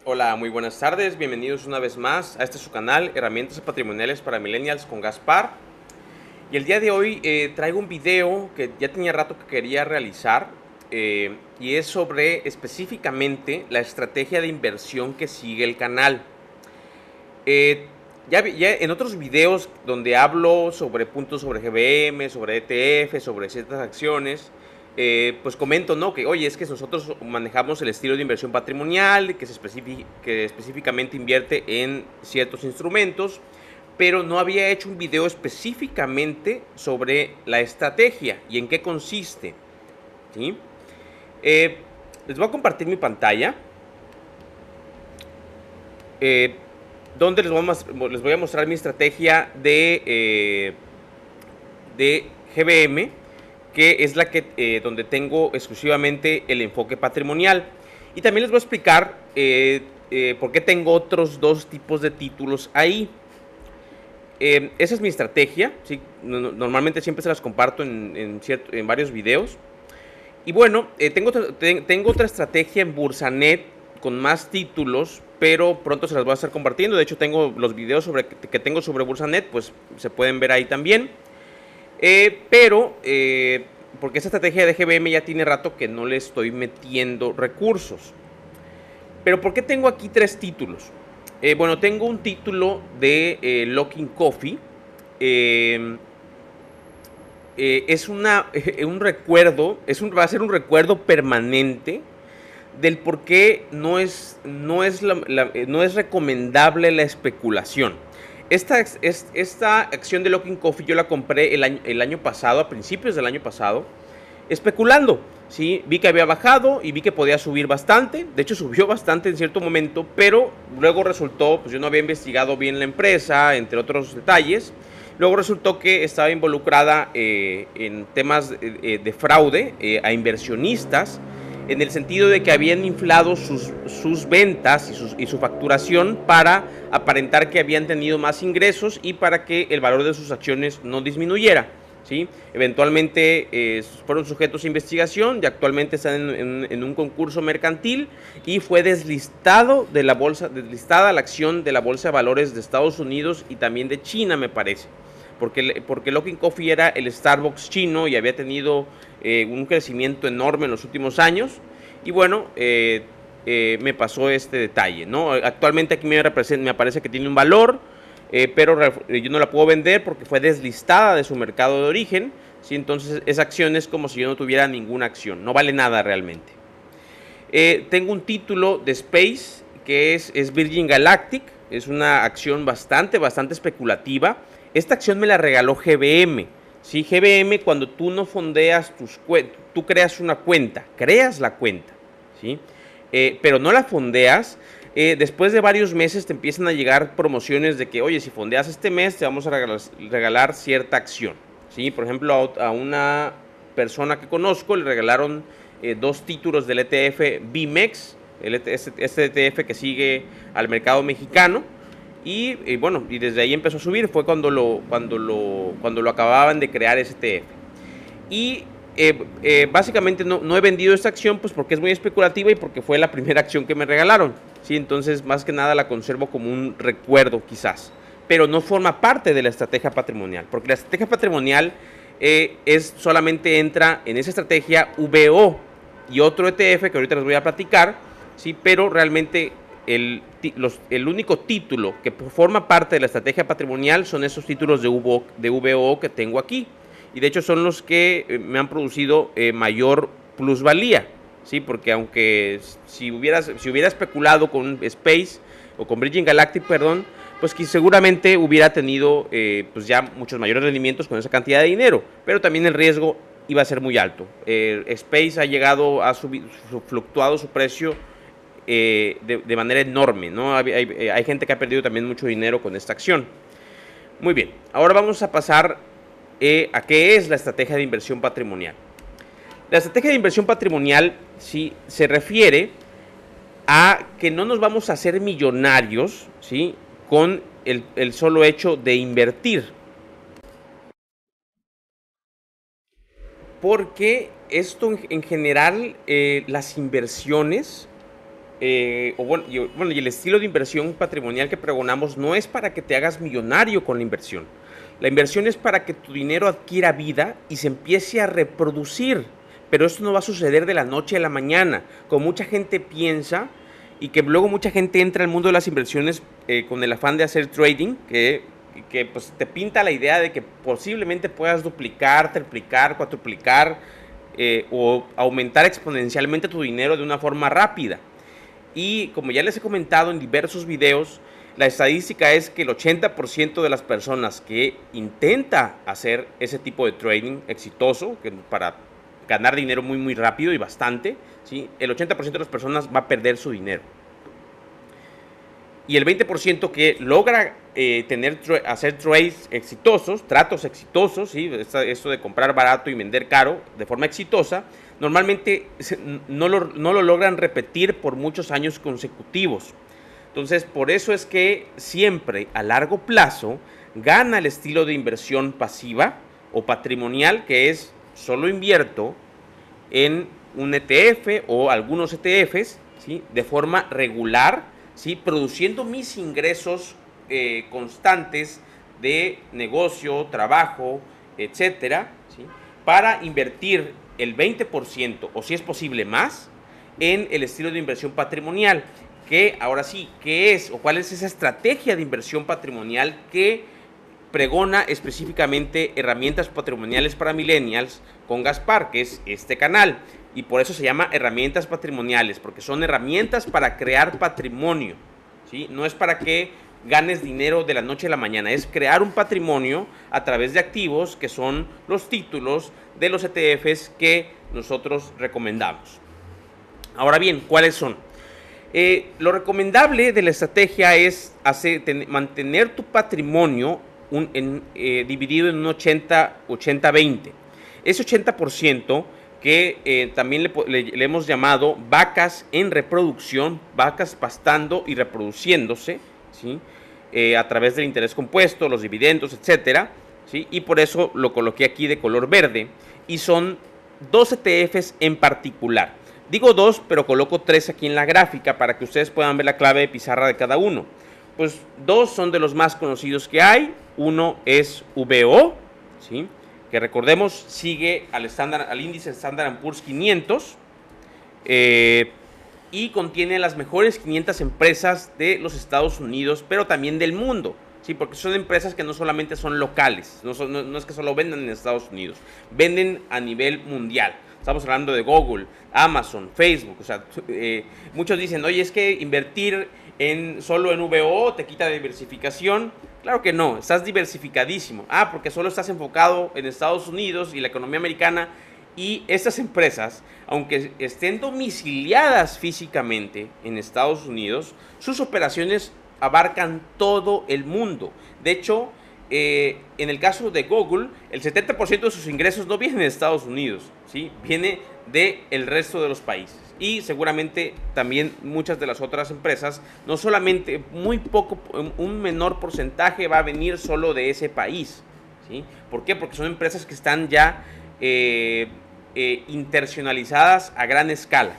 Hola, muy buenas tardes, bienvenidos una vez más a este su canal, Herramientas Patrimoniales para Millennials con Gaspar. Y el día de hoy traigo un video que ya tenía rato que quería realizar y es sobre específicamente la estrategia de inversión que sigue el canal. Eh, ya en otros videos donde hablo sobre puntos sobre GBM, sobre ETF, sobre ciertas acciones, pues comento, ¿no? Que, oye, es que nosotros manejamos el estilo de inversión patrimonial, que específicamente invierte en ciertos instrumentos, pero no había hecho un video específicamente sobre la estrategia y en qué consiste, ¿sí? Eh, Les voy a compartir mi pantalla. Eh, donde les voy a mostrar mi estrategia de GBM, que es la que donde tengo exclusivamente el enfoque patrimonial. Y también les voy a explicar por qué tengo otros dos tipos de títulos ahí. Esa es mi estrategia, ¿sí? Normalmente siempre se las comparto en varios videos. Y bueno, tengo otra estrategia en Bursanet con más títulos, pero pronto se las voy a estar compartiendo. De hecho, tengo los videos que tengo sobre Bursanet, pues se pueden ver ahí también. Porque esta estrategia de GBM ya tiene rato que no le estoy metiendo recursos. Pero ¿por qué tengo aquí tres títulos? Bueno, tengo un título de Locking Coffee. Eh, es un recuerdo, va a ser un recuerdo permanente del por qué no es recomendable la especulación. Esta acción de Locking Coffee yo la compré el año pasado, a principios del año pasado, especulando. ¿Sí? Vi que había bajado y vi que podía subir bastante. De hecho, subió bastante en cierto momento, pero luego resultó, pues yo no había investigado bien la empresa, entre otros detalles. Luego resultó que estaba involucrada en temas de fraude a inversionistas, en el sentido de que habían inflado sus ventas y su facturación para aparentar que habían tenido más ingresos y para que el valor de sus acciones no disminuyera. ¿Sí? Eventualmente fueron sujetos a investigación y actualmente están en un concurso mercantil y fue deslistada la acción de la Bolsa de Valores de Estados Unidos y también de China, me parece. Porque Locking Coffee era el Starbucks chino y había tenido un crecimiento enorme en los últimos años. Y bueno, me pasó este detalle, ¿no? Actualmente aquí me aparece que tiene un valor, pero yo no la puedo vender porque fue deslistada de su mercado de origen. ¿Sí? Entonces esa acción es como si yo no tuviera ninguna acción, no vale nada realmente. Tengo un título de Space que es Virgin Galactic, es una acción bastante especulativa. Esta acción me la regaló GBM. ¿Sí? GBM, cuando tú no fondeas tú creas una cuenta, creas la cuenta, ¿sí? Pero no la fondeas. Después de varios meses te empiezan a llegar promociones de que, oye, si fondeas este mes te vamos a regalar cierta acción, ¿sí? Por ejemplo, a una persona que conozco le regalaron dos títulos del ETF BIMEX, este ETF que sigue al mercado mexicano. Y bueno, y desde ahí empezó a subir, fue cuando lo acababan de crear ese ETF. Y básicamente no he vendido esta acción pues porque es muy especulativa y porque fue la primera acción que me regalaron. ¿Sí? Entonces, más que nada la conservo como un recuerdo quizás. Pero no forma parte de la estrategia patrimonial, porque la estrategia patrimonial solamente entra en esa estrategia VO y otro ETF que ahorita les voy a platicar, ¿sí? Pero realmente el único título que forma parte de la estrategia patrimonial son esos títulos de VO que tengo aquí. Y de hecho son los que me han producido mayor plusvalía, ¿sí? Porque aunque si hubiera especulado con Space o con Virgin Galactic, perdón, pues que seguramente hubiera tenido pues ya muchos mayores rendimientos con esa cantidad de dinero, pero también el riesgo iba a ser muy alto. Space ha llegado a fluctuado su precio de manera enorme, ¿no? Hay gente que ha perdido también mucho dinero con esta acción. Muy bien, ahora vamos a pasar a qué es la estrategia de inversión patrimonial. La estrategia de inversión patrimonial sí se refiere a que no nos vamos a hacer millonarios, ¿sí? Con el solo hecho de invertir. Porque esto en general, las inversiones y el estilo de inversión patrimonial que pregonamos no es para que te hagas millonario con la inversión. La inversión es para que tu dinero adquiera vida y se empiece a reproducir. Pero esto no va a suceder de la noche a la mañana, como mucha gente piensa, y que luego mucha gente entra al mundo de las inversiones con el afán de hacer trading, que pues te pinta la idea de que posiblemente puedas duplicar, triplicar, cuatriplicar o aumentar exponencialmente tu dinero de una forma rápida. Y como ya les he comentado en diversos videos, la estadística es que el 80% de las personas que intenta hacer ese tipo de trading exitoso, que para ganar dinero muy rápido y bastante, ¿sí? El 80% de las personas va a perder su dinero. Y el 20% que logra hacer trades exitosos, tratos exitosos, ¿sí? Esto de comprar barato y vender caro de forma exitosa, normalmente no lo logran repetir por muchos años consecutivos. Entonces, por eso es que siempre a largo plazo gana el estilo de inversión pasiva o patrimonial, que es solo invierto en un ETF o algunos ETFs, ¿sí? De forma regular, ¿sí? Produciendo mis ingresos constantes de negocio, trabajo, etcétera, ¿sí? Para invertir el 20% o si es posible más en el estilo de inversión patrimonial, que ahora sí, ¿qué es o cuál es esa estrategia de inversión patrimonial que pregona específicamente herramientas patrimoniales para millennials con Gaspar, que es este canal? Y por eso se llama herramientas patrimoniales, porque son herramientas para crear patrimonio, ¿sí? No es para que ganes dinero de la noche a la mañana, es crear un patrimonio a través de activos que son los títulos de los ETFs que nosotros recomendamos. Ahora bien, ¿cuáles son? Lo recomendable de la estrategia es mantener tu patrimonio dividido en un 80-20. Ese 80% que también le hemos llamado vacas en reproducción, vacas pastando y reproduciéndose, ¿sí? A través del interés compuesto, los dividendos, etcétera, ¿sí? Y por eso lo coloqué aquí de color verde. Y son dos ETFs en particular. Digo dos, pero coloco tres aquí en la gráfica para que ustedes puedan ver la clave de pizarra de cada uno. Pues dos son de los más conocidos que hay. Uno es VO, ¿sí? Que recordemos sigue al índice Standard & Poor's 500 y contiene las mejores 500 empresas de los Estados Unidos, pero también del mundo, ¿sí? Porque son empresas que no solamente son locales, no es que solo vendan en Estados Unidos, venden a nivel mundial. Estamos hablando de Google, Amazon, Facebook. O sea, muchos dicen, oye, es que invertir solo en VO te quita diversificación. Claro que no, estás diversificadísimo. Porque solo estás enfocado en Estados Unidos y la economía americana. Y estas empresas, aunque estén domiciliadas físicamente en Estados Unidos, sus operaciones abarcan todo el mundo. De hecho, en el caso de Google, el 70% de sus ingresos no vienen de Estados Unidos, ¿sí? Viene del resto de los países. Y seguramente también muchas de las otras empresas, no solamente un menor porcentaje va a venir solo de ese país, ¿sí? ¿Por qué? Porque son empresas que están ya internacionalizadas a gran escala.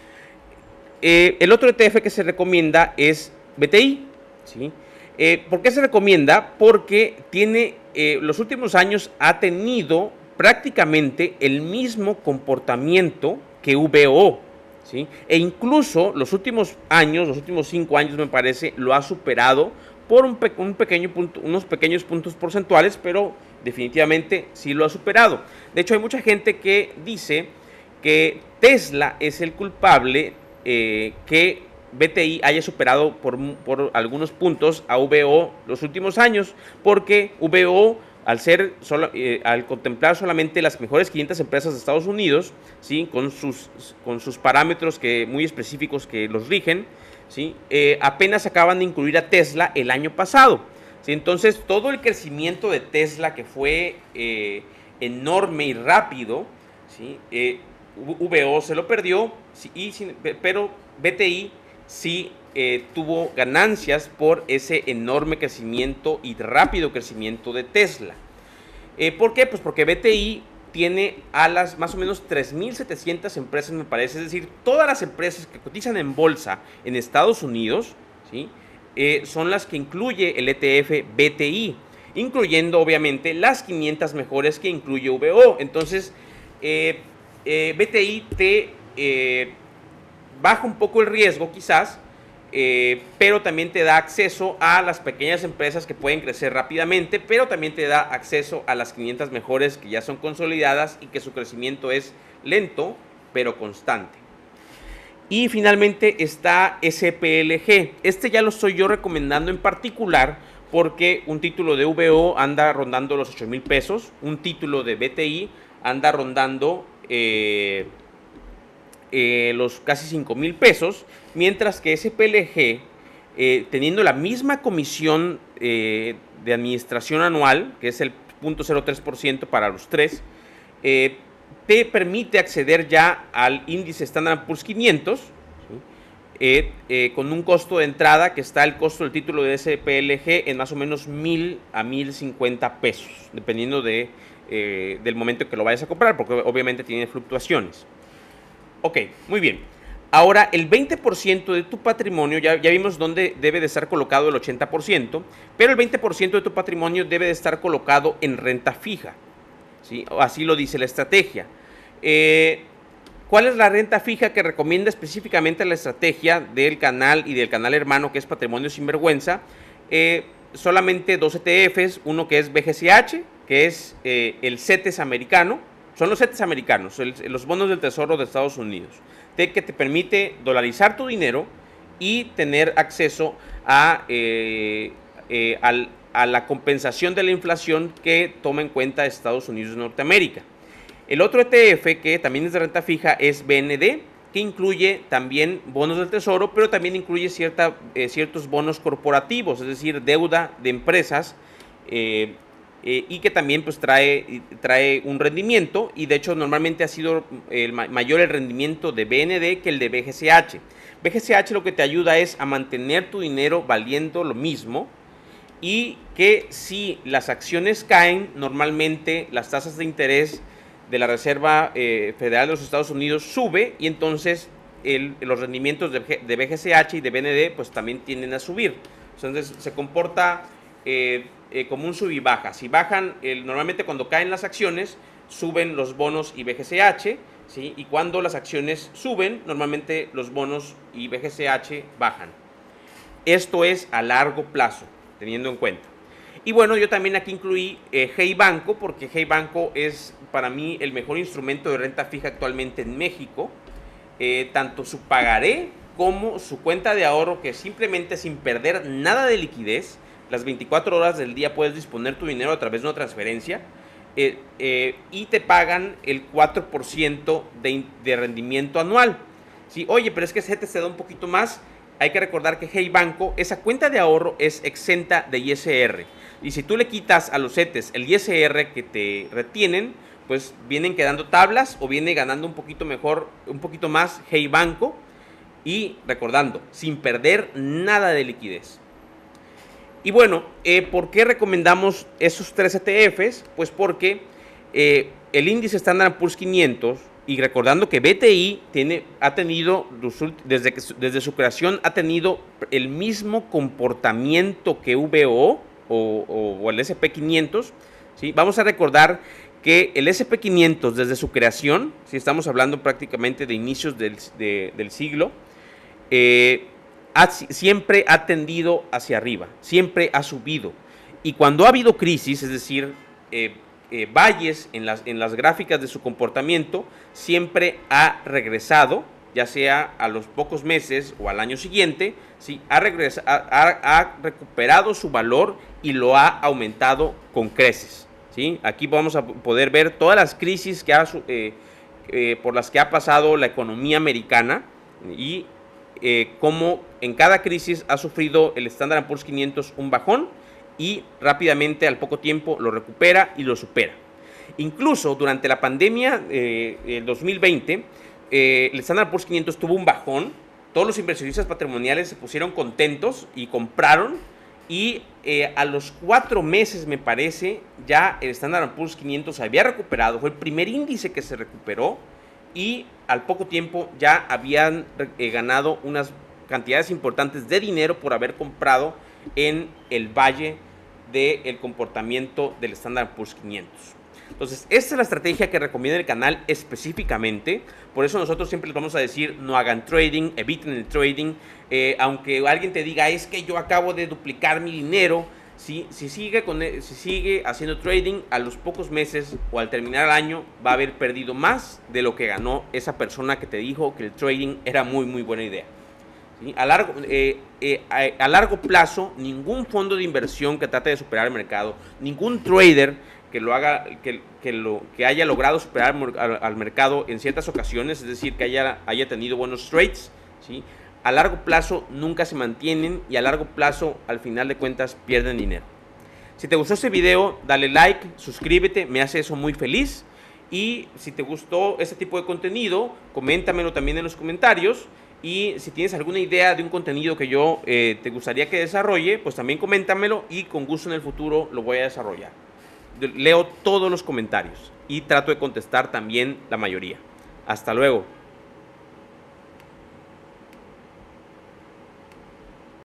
El otro ETF que se recomienda es BTI, ¿sí? ¿Por qué se recomienda? Porque los últimos años ha tenido prácticamente el mismo comportamiento que VO, ¿sí? E incluso los últimos 5 años me parece, lo ha superado por unos pequeños puntos porcentuales, pero definitivamente sí lo ha superado. De hecho, hay mucha gente que dice que Tesla es el culpable que BTI haya superado por algunos puntos a VO los últimos años, porque VO, al contemplar solamente las mejores 500 empresas de Estados Unidos, ¿sí? con sus parámetros muy específicos que los rigen, ¿sí? Apenas acaban de incluir a Tesla el año pasado, ¿sí? Entonces todo el crecimiento de Tesla, que fue enorme y rápido, ¿sí? VO se lo perdió, ¿sí? Pero BTI sí tuvo ganancias por ese enorme crecimiento y rápido crecimiento de Tesla. ¿Por qué? Pues porque BTI tiene a las más o menos 3.700 empresas, me parece, es decir, todas las empresas que cotizan en bolsa en Estados Unidos, ¿sí? Son las que incluye el ETF BTI, incluyendo obviamente las 500 mejores que incluye VO. Entonces, BTI te baja un poco el riesgo quizás, pero también te da acceso a las pequeñas empresas que pueden crecer rápidamente, pero también te da acceso a las 500 mejores que ya son consolidadas y que su crecimiento es lento, pero constante. Y finalmente está SPLG. Este ya lo estoy yo recomendando en particular porque un título de VO anda rondando los 8,000 pesos, un título de BTI anda rondando los casi 5,000 pesos, mientras que SPLG, teniendo la misma comisión de administración anual, que es el 0.03% para los tres, te permite acceder ya al índice Standard & Poor's 500, ¿sí? Con un costo de entrada que está el costo del título de SPLG en más o menos 1,000 a 1,050 pesos, dependiendo del momento que lo vayas a comprar, porque obviamente tiene fluctuaciones. Ok, muy bien. Ahora, el 20% de tu patrimonio, ya vimos dónde debe de estar colocado el 80%, pero el 20% de tu patrimonio debe de estar colocado en renta fija, ¿sí? Así lo dice la estrategia. ¿Cuál es la renta fija que recomienda específicamente la estrategia del canal y del canal hermano, que es Patrimonio Sinvergüenza? Solamente dos ETFs, uno que es BGCH, que es el CETES americano. Son los CETES americanos, los bonos del Tesoro de Estados Unidos, que te permite dolarizar tu dinero y tener acceso a la compensación de la inflación que toma en cuenta Estados Unidos de Norteamérica. El otro ETF, que también es de renta fija, es BND, que incluye también bonos del Tesoro, pero también incluye ciertos bonos corporativos, es decir, deuda de empresas, y que también pues trae un rendimiento, y de hecho normalmente ha sido mayor el rendimiento de BND que el de BGCH. BGCH lo que te ayuda es a mantener tu dinero valiendo lo mismo, y que si las acciones caen, normalmente las tasas de interés de la Reserva Federal de los Estados Unidos sube, y entonces los rendimientos de BGCH y de BND pues también tienden a subir. Entonces se comporta como un sub y baja. Si bajan, normalmente cuando caen las acciones, suben los bonos y BGCH, ¿sí? Y cuando las acciones suben, normalmente los bonos y BGCH bajan. Esto es a largo plazo, teniendo en cuenta. Y bueno, yo también aquí incluí Hey Banco, porque Hey Banco es para mí el mejor instrumento de renta fija actualmente en México. Tanto su pagaré como su cuenta de ahorro, que simplemente sin perder nada de liquidez, las 24 horas del día puedes disponer tu dinero a través de una transferencia, y te pagan el 4% de rendimiento anual. ¿Sí? Oye, pero es que CETES te da un poquito más. Hay que recordar que Hey Banco, esa cuenta de ahorro es exenta de ISR. Y si tú le quitas a los CETES el ISR que te retienen, pues vienen quedando tablas o viene ganando un poquito mejor, un poquito más Hey Banco. Y recordando, sin perder nada de liquidez. Y bueno, ¿por qué recomendamos esos tres ETFs? Pues porque el índice Standard & Poor's 500, y recordando que BTI ha tenido, desde su creación, ha tenido el mismo comportamiento que VO o el SP500, ¿sí? Vamos a recordar que el SP500 desde su creación, si estamos hablando prácticamente de inicios del siglo, siempre ha tendido hacia arriba, siempre ha subido. Y cuando ha habido crisis, es decir, valles en las gráficas de su comportamiento, siempre ha regresado, ya sea a los pocos meses o al año siguiente, ¿sí? Ha recuperado su valor y lo ha aumentado con creces, ¿sí? Aquí vamos a poder ver todas las crisis por las que ha pasado la economía americana, y cómo en cada crisis ha sufrido el Standard & Poor's 500 un bajón, y rápidamente, al poco tiempo, lo recupera y lo supera. Incluso durante la pandemia del 2020, el Standard & Poor's 500 tuvo un bajón. Todos los inversionistas patrimoniales se pusieron contentos y compraron, y a los 4 meses, me parece, ya el Standard & Poor's 500 se había recuperado, fue el primer índice que se recuperó, y al poco tiempo ya habían ganado unas cantidades importantes de dinero por haber comprado en el valle del comportamiento del Standard & Poor's 500. Entonces, esta es la estrategia que recomienda el canal específicamente. Por eso nosotros siempre les vamos a decir, no hagan trading, eviten el trading. Aunque alguien te diga, es que yo acabo de duplicar mi dinero, si sigue haciendo trading, a los pocos meses o al terminar el año va a haber perdido más de lo que ganó esa persona que te dijo que el trading era muy buena idea. ¿Sí? A largo plazo, ningún fondo de inversión que trate de superar el mercado, ningún trader que haya logrado superar al mercado en ciertas ocasiones, es decir, que haya tenido buenos trades, ¿sí? A largo plazo nunca se mantienen, y a largo plazo, al final de cuentas, pierden dinero. Si te gustó este video, dale like, suscríbete, me hace eso muy feliz. Y si te gustó este tipo de contenido, coméntamelo también en los comentarios. Y si tienes alguna idea de un contenido que yo te gustaría que desarrolle, pues también coméntamelo, y con gusto en el futuro lo voy a desarrollar. Leo todos los comentarios y trato de contestar también la mayoría. Hasta luego.